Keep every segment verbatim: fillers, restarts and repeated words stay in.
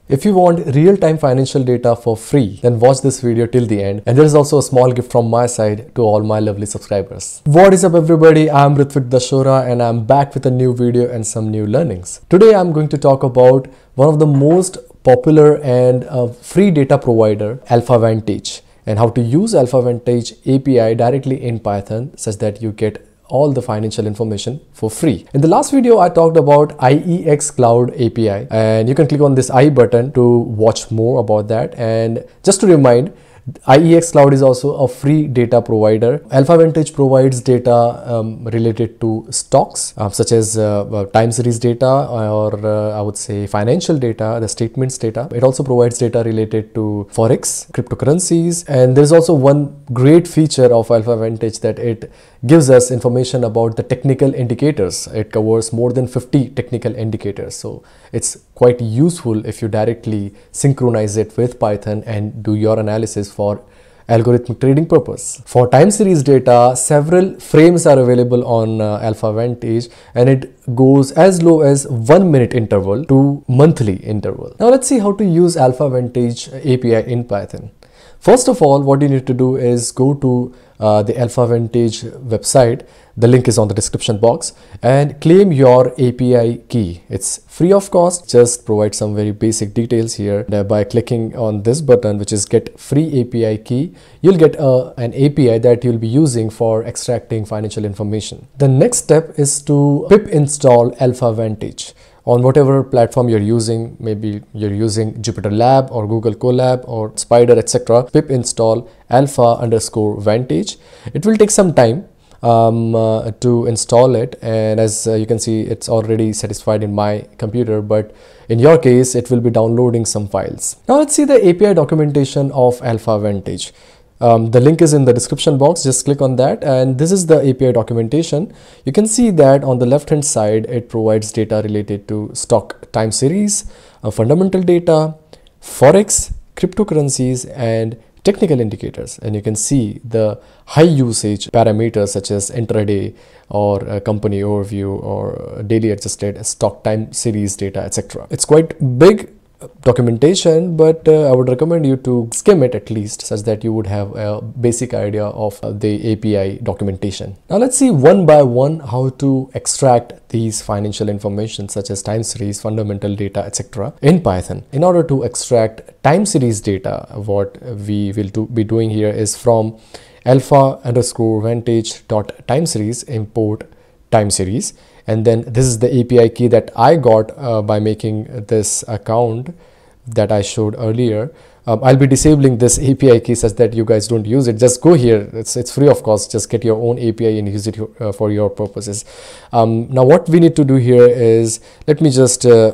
If you want real-time financial data for free, then watch this video till the end. And there is also a small gift from my side to all my lovely subscribers. What is up everybody, I'm Ritvik Dashora and I'm back with a new video and some new learnings. Today I'm going to talk about one of the most popular and uh, free data provider, AlphaVantage, and how to use AlphaVantage A P I directly in Python such that you get all the financial information for free. In the last video, I talked about I E X Cloud A P I, and you can click on this I button to watch more about that. And just to remind, I E X Cloud is also a free data provider. AlphaVantage provides data um, related to stocks uh, such as uh, time series data or uh, I would say financial data, the statements data. It also provides data related to Forex, cryptocurrencies, and there's also one great feature of AlphaVantage that it gives us information about the technical indicators. It covers more than fifty technical indicators, so it's quite useful if you directly synchronize it with Python and do your analysis for algorithmic trading purpose. For time series data, several frames are available on uh, AlphaVantage, and it goes as low as one minute interval to monthly interval. Now let's see how to use AlphaVantage A P I in Python. First of all, what you need to do is go to uh, the AlphaVantage website. The link is on the description box, and claim your A P I key. It's free of cost. Just provide some very basic details here. And by clicking on this button, which is get free A P I key, you'll get uh, an A P I that you'll be using for extracting financial information. The next step is to pip install AlphaVantage on whatever platform you're using. Maybe you're using JupyterLab or Google Colab or Spider, et cetera. Pip install alpha underscore vantage. It will take some time um uh, to install it, and as uh, you can see, it's already satisfied in my computer, but in your case it will be downloading some files. Now let's see the A P I documentation of AlphaVantage. Um, the link is in the description box. Just click on that, and this is the A P I documentation. You can see that on the left hand side it provides data related to stock time series, uh, fundamental data, Forex, cryptocurrencies, and technical indicators. And you can see the high usage parameters such as intraday or uh, company overview or daily adjusted stock time series data, et cetera. It's quite big documentation, but uh, I would recommend you to skim it at least, such that you would have a basic idea of uh, the A P I documentation. Now let's see one by one how to extract these financial information such as time series, fundamental data, et cetera in Python. In order to extract time series data, what we will do, be doing here is from alpha underscore vantage dot time series import time series, and then this is the A P I key that I got uh, by making this account that I showed earlier. um, I'll be disabling this A P I key such that you guys don't use it. Just go here, it's, it's free of cost. Just get your own A P I and use it uh, for your purposes. Um, now what we need to do here is, let me just uh,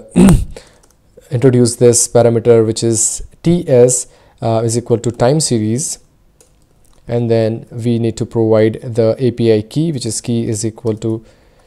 introduce this parameter, which is ts uh, is equal to time series, and then we need to provide the A P I key, which is key is equal to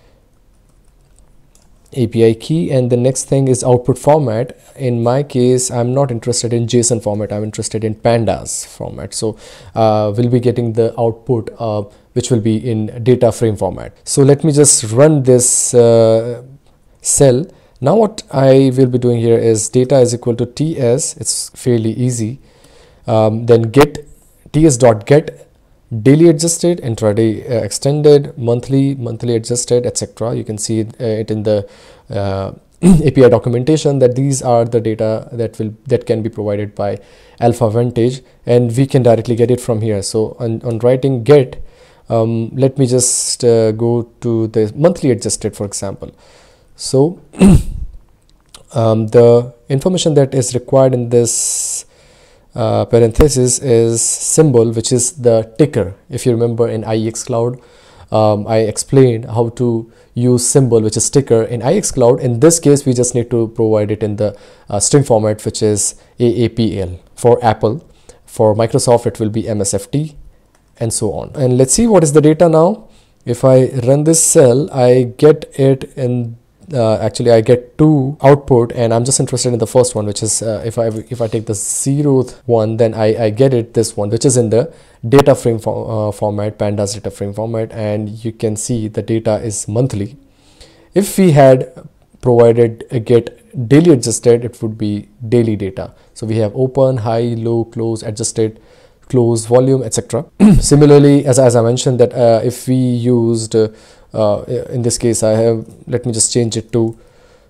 A P I key, and the next thing is output format. In my case, I'm not interested in JSON format, I'm interested in pandas format. So uh, we'll be getting the output uh, which will be in data frame format. So let me just run this uh, cell. Now what I will be doing here is data is equal to ts. It's fairly easy. Um, then get ts.get daily adjusted, intraday uh, extended, monthly, monthly adjusted, et cetera. You can see it, uh, it in the uh, A P I documentation that these are the data that will that can be provided by AlphaVantage, and we can directly get it from here. So on, on writing get, um, let me just uh, go to the monthly adjusted, for example. So um, the information that is required in this Uh, parenthesis is symbol, which is the ticker. If you remember in I E X Cloud, um, I explained how to use symbol, which is ticker in I E X Cloud. In this case, we just need to provide it in the uh, string format, which is A A P L for Apple. For Microsoft, it will be M S F T, and so on. And let's see what is the data now. If I run this cell, I get it in uh, actually I get two output, and I'm just interested in the first one, which is uh, if I if I take the zeroth one, then I, I get it this one, which is in the data frame for, uh, format, pandas data frame format, and you can see the data is monthly. If we had provided a get daily adjusted, it would be daily data. So we have open, high, low, close, adjusted, close, volume, et cetera. Similarly, as, as I mentioned that uh, if we used, uh, uh, in this case I have, let me just change it to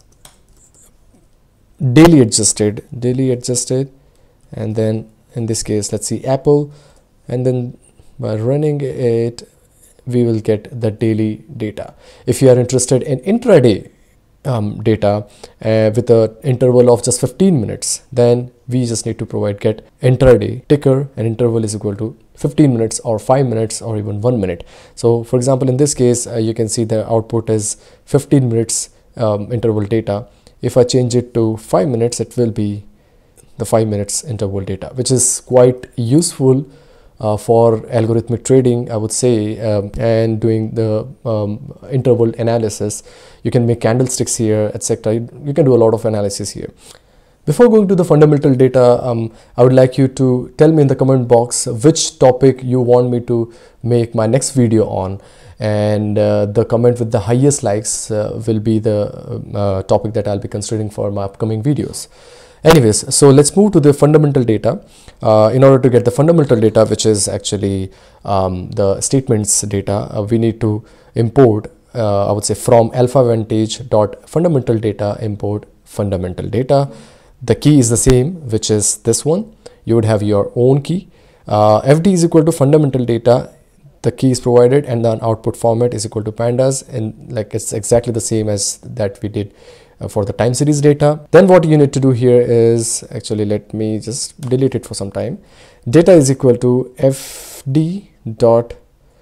daily adjusted, daily adjusted, and then in this case let's see Apple, and then by running it we will get the daily data. If you are interested in intraday um, data uh, with a interval of just fifteen minutes, then we just need to provide get intraday ticker, and interval is equal to fifteen minutes or five minutes or even one minute. So for example, in this case uh, you can see the output is fifteen minutes um, interval data. If I change it to five minutes, it will be the five minutes interval data, which is quite useful uh, for algorithmic trading, I would say, um, and doing the um, interval analysis. You can make candlesticks here, et cetera. You, you can do a lot of analysis here. Before going to the fundamental data, um, I would like you to tell me in the comment box which topic you want me to make my next video on, and uh, the comment with the highest likes uh, will be the uh, topic that I'll be considering for my upcoming videos. Anyways, so let's move to the fundamental data. Uh, in order to get the fundamental data, which is actually um, the statements data, uh, we need to import, uh, I would say, from AlphaVantage dot fundamental data, import fundamental data. The key is the same, which is this one. You would have your own key. Uh, F D is equal to fundamental data. The key is provided, and the output format is equal to pandas, and like it's exactly the same as that we did uh, for the time series data. Then what you need to do here is, actually let me just delete it for some time. Data is equal to F D dot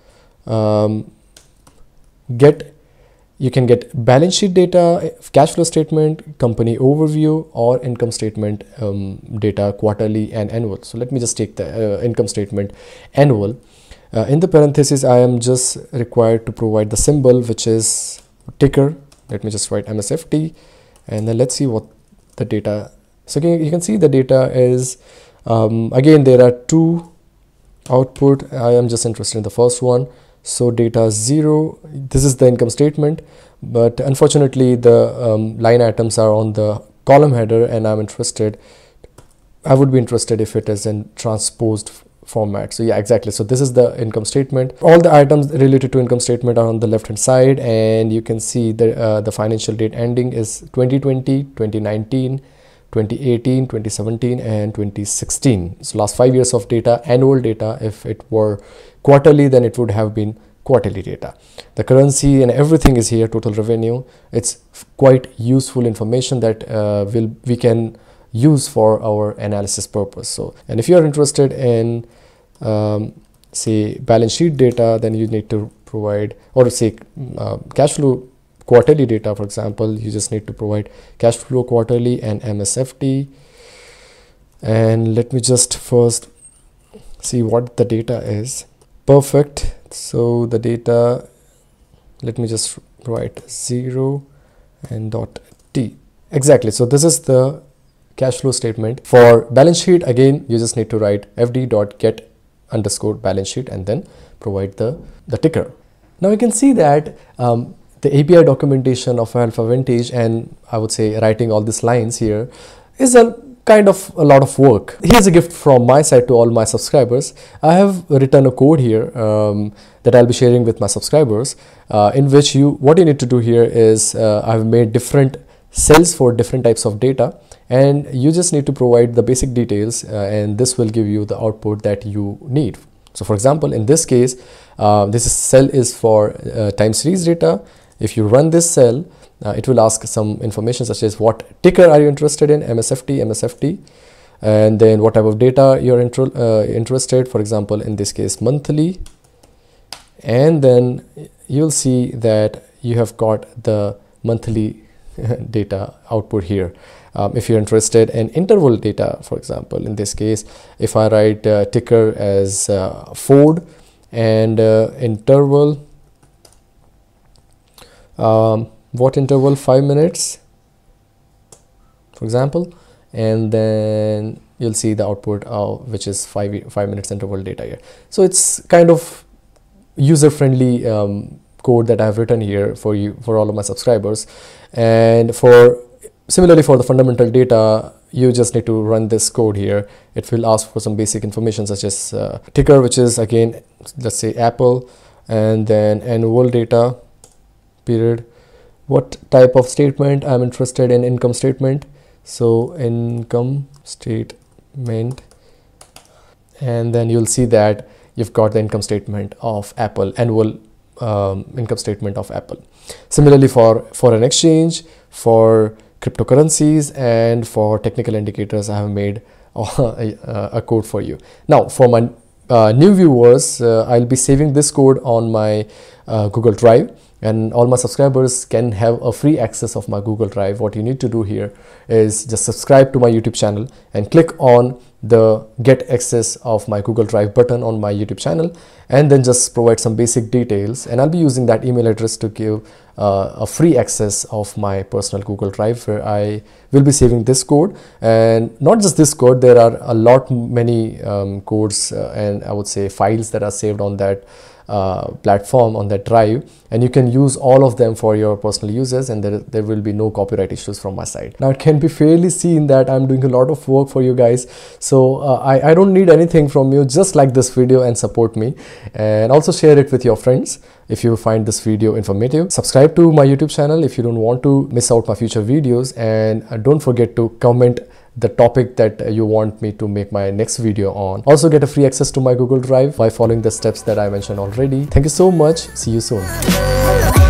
um, get. You can get balance sheet data, cash flow statement, company overview, or income statement um, data, quarterly and annual. So let me just take the uh, income statement annual. Uh, in the parentheses, I am just required to provide the symbol, which is ticker. Let me just write M S F T, and then let's see what the data. So you can see the data is, um, again, there are two output. I am just interested in the first one. So data zero, this is the income statement, but unfortunately the um, line items are on the column header, and I'm interested, I would be interested if it is in transposed format. So yeah, exactly. So this is the income statement. All the items related to income statement are on the left hand side, and you can see the, uh, the financial date ending is twenty twenty, twenty nineteen, twenty eighteen, twenty seventeen, and twenty sixteen. So last five years of data, annual data. If it were quarterly, then it would have been quarterly data. The currency and everything is here, total revenue. It's quite useful information that uh, will we can use for our analysis purpose. So, and if you are interested in um, say balance sheet data, then you need to provide, or say uh, cash flow quarterly data, for example, you just need to provide cash flow quarterly and M S F T. And let me just first see what the data is. Perfect. So the data, let me just write zero and dot T. Exactly. So this is the cash flow statement. For balance sheet, again, you just need to write F D dot get underscore balance sheet and then provide the, the ticker. Now you can see that um, the A P I documentation of AlphaVantage, and I would say writing all these lines here, is a kind of a lot of work. Here's a gift from my side to all my subscribers. I have written a code here um, that I'll be sharing with my subscribers, uh, in which you, what you need to do here is uh, I've made different cells for different types of data, and you just need to provide the basic details, uh, and this will give you the output that you need. So for example, in this case, uh, this is cell is for uh, time series data. If you run this cell, uh, it will ask some information such as what ticker are you interested in, M S F T, M S F T, and then what type of data you're intro, uh, interested, for example, in this case, monthly. And then you'll see that you have got the monthly data output here. Um, if you're interested in interval data, for example, in this case, if I write uh, ticker as uh, Ford and uh, interval, um, what interval, five minutes, for example, and then you'll see the output of which is five five minutes interval data here. So it's kind of user-friendly um, code that I've written here for you, for all of my subscribers. And for Similarly, for the fundamental data, you just need to run this code here. It will ask for some basic information such as uh, ticker, which is again, let's say Apple, and then annual data, period. What type of statement? I'm interested in income statement. So income statement, and then you'll see that you've got the income statement of Apple, annual um, income statement of Apple. Similarly, for foreign exchange, for cryptocurrencies, and for technical indicators, I have made a, a code for you. Now, for my uh, new viewers, uh, I'll be saving this code on my uh, Google Drive, and all my subscribers can have a free access of my Google Drive. What you need to do here is just subscribe to my YouTube channel and click on the get access of my Google Drive button on my YouTube channel, and then just provide some basic details, and I'll be using that email address to give uh, a free access of my personal Google Drive, where I will be saving this code. And not just this code, there are a lot many um, codes uh, and I would say files that are saved on that Uh, platform, on that drive, and you can use all of them for your personal uses, and there, there will be no copyright issues from my side. Now, it can be fairly seen that I'm doing a lot of work for you guys, so uh, I, I don't need anything from you. Just like this video and support me, and also share it with your friends if you find this video informative. Subscribe to my YouTube channel if you don't want to miss out my future videos, and uh, don't forget to comment the topic that you want me to make my next video on. Also get a free access to my Google Drive by following the steps that I mentioned already. Thank you so much. See you soon.